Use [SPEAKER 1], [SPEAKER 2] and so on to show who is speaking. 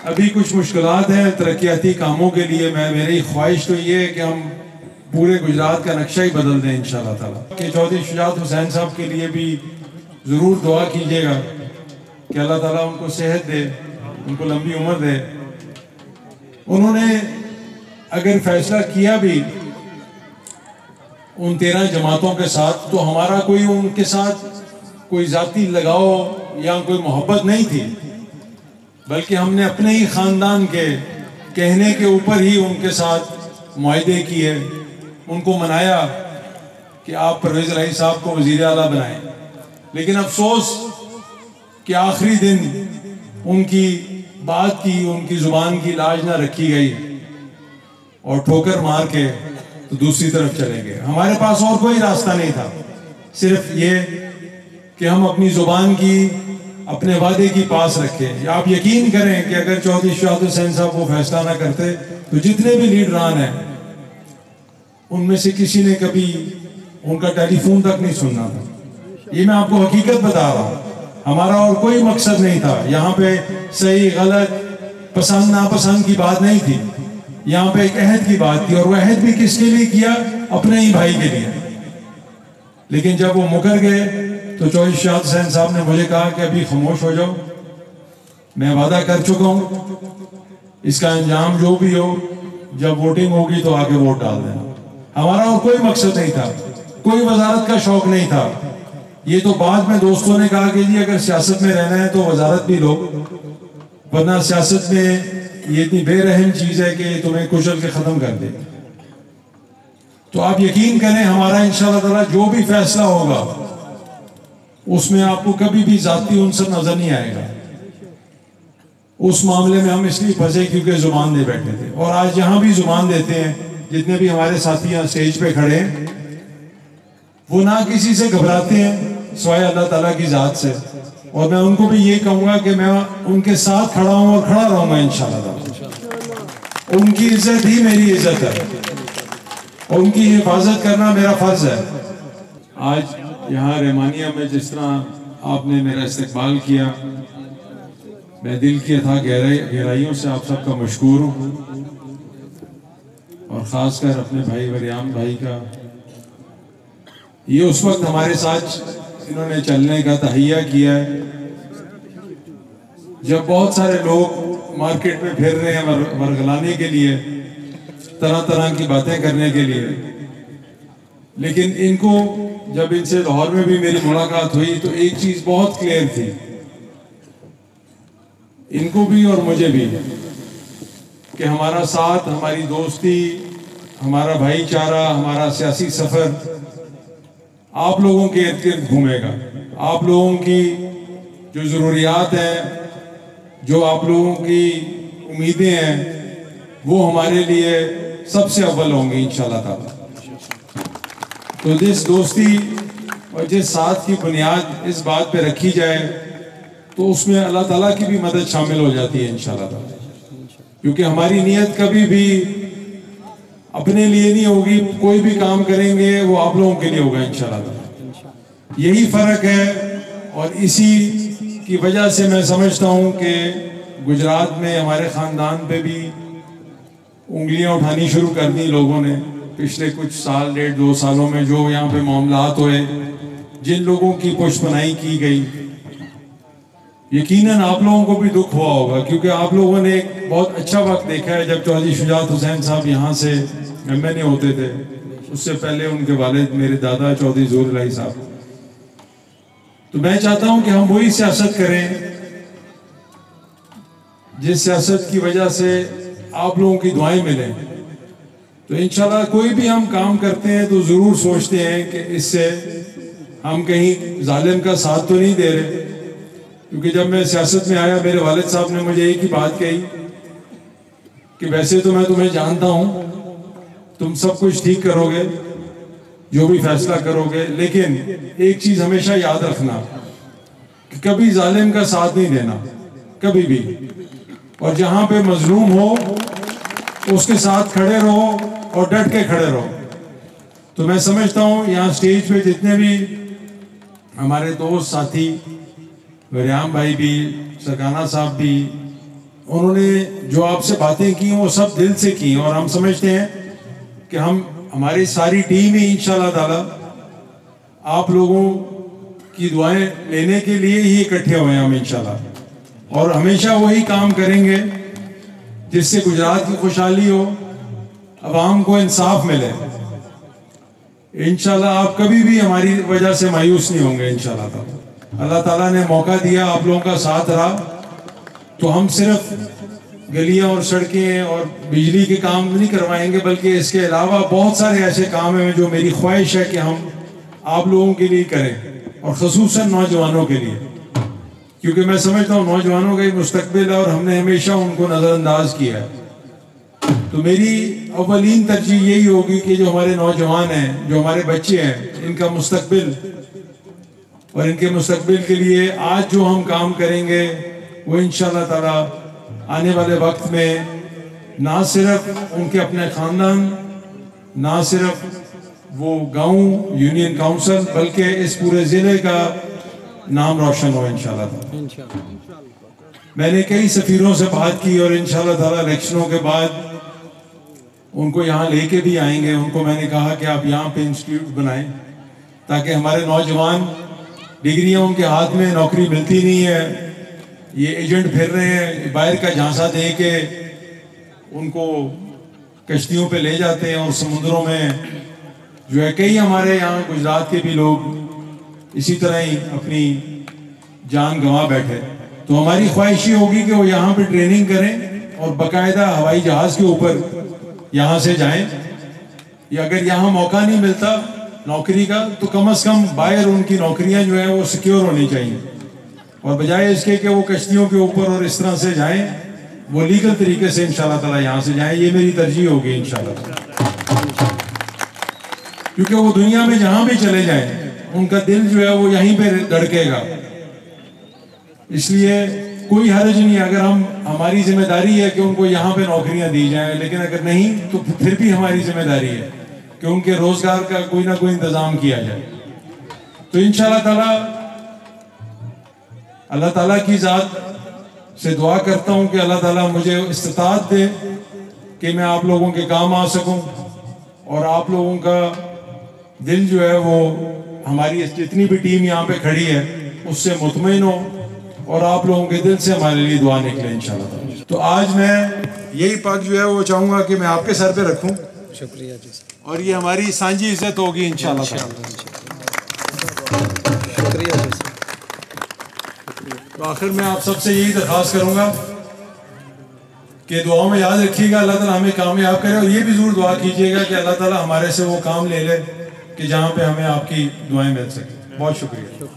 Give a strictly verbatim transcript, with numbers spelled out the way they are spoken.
[SPEAKER 1] ابھی کچھ مشکلات ہیں ترقیاتی کاموں کے لیے. میں میری خواہش تو یہ ہے کہ ہم پورے گجرات کا نقشہ ہی بدل دیں انشاءاللہ تعالیٰ. کہ چودھری شجاعت حسین صاحب کے لیے بھی ضرور دعا کیجیے گا کہ اللہ تعالیٰ ان کو صحت دے, ان کو لمبی عمر دے. انہوں نے اگر فیصلہ کیا بھی ان تیرہ جماعتوں کے ساتھ, تو ہمارا کوئی ان کے ساتھ کوئی ذاتی لگاؤ یا کوئی محبت نہیں تھی, بلکہ ہم نے اپنے ہی خاندان کے کہنے کے اوپر ہی ان کے ساتھ معاہدے کیے, ان کو منایا کہ آپ پرویز الہی صاحب کو وزیر اعلیٰ بنائیں. لیکن افسوس کہ آخری دن ان کی بات کی, ان کی زبان کی لاج نہ رکھی گئی اور ٹھوکر مار کے تو دوسری طرف چلے گئے. ہمارے پاس اور کوئی راستہ نہیں تھا, صرف یہ کہ ہم اپنی زبان کی, اپنے وعدے کی پاس رکھیں. آپ یقین کریں کہ اگر چودھری شجاعت حسین صاحب وہ فیصلہ نہ کرتے تو جتنے بھی لیڈران ہیں ان میں سے کسی نے کبھی ان کا ٹیلی فون تک نہیں سننا تھا. یہ میں آپ کو حقیقت بتا رہا ہوں. ہمارا اور کوئی مقصد نہیں تھا. یہاں پہ صحیح غلط پسند ناپسند کی بات نہیں تھی. یہاں پہ ایک عہد کی بات تھی, اور وہ عہد بھی کس کے لیے کیا؟ اپنے ہی بھائی کے لیے. لیکن جب وہ مکر گئے تو چودھری شجاعت حسین صاحب نے مجھے کہا کہ ابھی خاموش ہو جاؤ, میں وعدہ کر چکا ہوں, اس کا انجام جو بھی ہو جب ووٹنگ ہوگی تو آگے ووٹ ڈال دینا. ہمارا اور کوئی مقصد نہیں تھا, کوئی وزارت کا شوق نہیں تھا. یہ تو بعد میں دوستوں نے کہا کہ جی اگر سیاست میں رہنا ہے تو وزارت بھی لو, ورنہ سیاست میں یہ اتنی بے رحم چیز ہے کہ تمہیں کچل کے ختم کر دے. تو آپ یقین کریں ہمارا انشاءاللہ تعالیٰ جو بھی فیصلہ ہوگا اس میں آپ کو کبھی بھی ذاتی عنصر نظر نہیں آئے گا. اس معاملے میں ہم اس لیے پھنسے کیونکہ زبان دے بیٹھے تھے, اور آج یہاں بھی زبان دیتے ہیں. جتنے بھی ہمارے ساتھی یہاں اسٹیج پہ کھڑے ہیں وہ نہ کسی سے گھبراتے ہیں سوائے اللہ تعالیٰ کی ذات سے, اور میں ان کو بھی یہ کہوں گا کہ میں ان کے ساتھ کھڑا ہوں اور کھڑا رہوں گا انشاءاللہ. ان کی عزت ہی میری عزت ہے, اور ان کی حفاظت کرنا میرا فرض ہے. آج یہاں رحمانیہ میں جس طرح آپ نے میرا استقبال کیا, میں دل کی اتھا گہرائیوں سے آپ سب کا مشکور ہوں, اور خاص کر اپنے بھائی وریام بھائی کا. یہ اس وقت ہمارے ساتھ انہوں نے چلنے کا تہیہ کیا ہے جب بہت سارے لوگ مارکیٹ میں پھر رہے ہیں ورگلانے کے لیے, طرح طرح کی باتیں کرنے کے لیے. لیکن ان کو جب ان سے لاہور میں بھی میری ملاقات ہوئی تو ایک چیز بہت کلیئر تھی, ان کو بھی اور مجھے بھی, کہ ہمارا ساتھ, ہماری دوستی, ہمارا بھائی چارہ, ہمارا سیاسی سفر آپ لوگوں کے ارد گرد گھومے گا. آپ لوگوں کی جو ضروریات ہیں, جو آپ لوگوں کی امیدیں ہیں, وہ ہمارے لیے سب سے اول ہوں گی انشاءاللہ تعالیٰ. تو جس دوستی اور جس ساتھ کی بنیاد اس بات پہ رکھی جائے تو اس میں اللہ تعالیٰ کی بھی مدد شامل ہو جاتی ہے انشاءاللہ تعالیٰ. کیونکہ ہماری نیت کبھی بھی اپنے لیے نہیں ہوگی, کوئی بھی کام کریں گے وہ آپ لوگوں کے لیے ہوگا انشاءاللہ تعالیٰ. یہی فرق ہے, اور اسی کی وجہ سے میں سمجھتا ہوں کہ گجرات میں ہمارے خاندان پہ بھی انگلیاں اٹھانی شروع کر دی لوگوں نے پچھلے کچھ سال, ڈیڑھ دو سالوں میں جو یہاں پہ معاملات ہوئے, جن لوگوں کی پشت پناہی کی گئی. یقیناً آپ لوگوں کو بھی دکھ ہوا ہوگا, کیونکہ آپ لوگوں نے ایک بہت اچھا وقت دیکھا ہے جب چودھری شجاعت حسین صاحب یہاں سے ایم این اے ہوتے تھے. اس سے پہلے ان کے والد میرے دادا چودھری ظہور الہی صاحب. تو میں چاہتا ہوں کہ ہم وہی سیاست کریں جس سیاست کی وجہ سے آپ لوگوں کی دعائیں ملیں. تو انشاءاللہ کوئی بھی ہم کام کرتے ہیں تو ضرور سوچتے ہیں کہ اس سے ہم کہیں ظالم کا ساتھ تو نہیں دے رہے. کیونکہ جب میں سیاست میں آیا میرے والد صاحب نے مجھے ایک ہی بات کہی کہ ویسے تو میں تمہیں جانتا ہوں, تم سب کچھ ٹھیک کرو گے, جو بھی فیصلہ کرو گے, لیکن ایک چیز ہمیشہ یاد رکھنا کہ کبھی ظالم کا ساتھ نہیں دینا, کبھی بھی. اور جہاں پہ مظلوم ہو اس کے ساتھ کھڑے رہو اور ڈٹ کے کھڑے رہو. تو میں سمجھتا ہوں یہاں سٹیج پہ جتنے بھی ہمارے دوست ساتھی, وریام بھائی بھی, سرکانہ صاحب بھی, انہوں نے جو آپ سے باتیں کی وہ سب دل سے کی، اور ہم سمجھتے ہیں کہ ہم ہماری ساری ٹیم ہی انشاءاللہ تعالی آپ لوگوں کی دعائیں لینے کے لیے ہی اکٹھے ہوئے ہیں ہم انشاءاللہ، اور ہمیشہ وہی کام کریں گے جس سے گجرات کی خوشحالی ہو، عوام کو انصاف ملے۔ انشاءاللہ آپ کبھی بھی ہماری وجہ سے مایوس نہیں ہوں گے انشاءاللہ تعالی۔ اللہ تعالیٰ نے موقع دیا، آپ لوگوں کا ساتھ رہا، تو ہم صرف گلیاں اور سڑکیں اور بجلی کے کام نہیں کروائیں گے، بلکہ اس کے علاوہ بہت سارے ایسے کام ہیں جو میری خواہش ہے کہ ہم آپ لوگوں کے لیے کریں، اور خصوصاً نوجوانوں کے لیے، کیونکہ میں سمجھتا ہوں نوجوانوں کا ہی مستقبل ہے اور ہم نے ہمیشہ ان کو نظر انداز کیا ہے۔ تو میری اولین ترجیح یہی ہوگی کہ جو ہمارے نوجوان ہیں، جو ہمارے بچے ہیں، ان کا مستقبل اور ان کے مستقبل کے لیے آج جو ہم کام کریں گے وہ انشاءاللہ تعالی آنے والے وقت میں نہ صرف ان کے اپنے خاندان، نہ صرف وہ گاؤں یونین کاؤنسل، بلکہ اس پورے ضلع کا نام روشن ہو انشاءاللہ تعالی۔ میں نے کئی سفیروں سے بات کی اور انشاءاللہ تعالی الیکشنوں کے بعد ان کو یہاں لے کے بھی آئیں گے۔ ان کو میں نے کہا کہ آپ یہاں پہ انسٹیٹیوٹ بنائیں تاکہ ہمارے نوجوان، ڈگریاں ان کے ہاتھ میں، نوکری ملتی نہیں ہے، یہ ایجنٹ پھر رہے ہیں، باہر کا جھانسا دے کے ان کو کشتیوں پہ لے جاتے ہیں، اور سمندروں میں جو ہے کئی ہمارے یہاں گجرات کے بھی لوگ اسی طرح ہی اپنی جان گنوا بیٹھے۔ تو ہماری خواہش یہ ہوگی کہ وہ یہاں پہ ٹریننگ کریں اور باقاعدہ ہوائی جہاز کے اوپر یہاں سے جائیں، یا اگر یہاں موقع نہیں ملتا نوکری کا تو کم از کم باہر ان کی نوکریاں جو ہیں وہ سیکیور ہونی چاہیے، اور بجائے اس کے کہ وہ کشتیوں کے اوپر اور اس طرح سے جائیں، وہ لیگل طریقے سے انشاءاللہ تعالی یہاں سے جائیں۔ یہ میری ترجیح ہوگی انشاءاللہ، کیونکہ وہ دنیا میں جہاں بھی چلے جائیں ان کا دل جو ہے وہ یہیں پہ دھڑکے گا۔ اس لیے کوئی حرج نہیں، اگر ہم ہماری ذمہ داری ہے کہ ان کو یہاں پہ نوکریاں دی جائیں، لیکن اگر نہیں تو پھر بھی ہماری ذمہ داری ہے کہ ان کے روزگار کا کوئی نہ کوئی انتظام کیا جائے۔ تو انشاءاللہ تعالی اللہ تعالیٰ کی ذات سے دعا کرتا ہوں کہ اللہ تعالیٰ مجھے استطاعت دے کہ میں آپ لوگوں کے کام آ سکوں، اور آپ لوگوں کا دل جو ہے وہ ہماری جتنی بھی ٹیم یہاں پہ کھڑی ہے اس سے مطمئن ہو، اور آپ لوگوں کے دل سے ہمارے لیے دعا نکلے انشاءاللہ۔ تو آج میں یہی پگ جو ہے وہ چاہوں گا کہ میں آپ کے سر پہ رکھوں،
[SPEAKER 2] شکریہ جی،
[SPEAKER 1] اور یہ ہماری سانجھی عزت ہوگی انشاءاللہ۔
[SPEAKER 2] شکریہ جی۔
[SPEAKER 1] تو آخر میں آپ سب سے یہی درخواست کروں گا کہ دعاؤں میں یاد رکھیے گا اللہ تعالیٰ ہمیں کامیاب کرے، اور یہ بھی ضرور دعا کیجیے گا کہ اللہ تعالیٰ ہمارے سے وہ کام لے لے کہ جہاں پہ ہمیں آپ کی دعائیں مل سکیں۔ بہت شکریہ۔